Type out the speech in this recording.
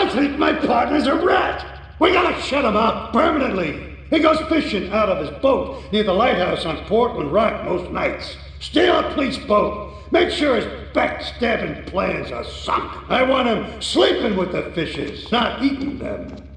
I think my partner's a rat. We gotta shut him up permanently. He goes fishing out of his boat near the lighthouse on Portland Rock most nights. Steal a police boat. Make sure his backstabbing plans are sunk. I want him sleeping with the fishes, not eating them.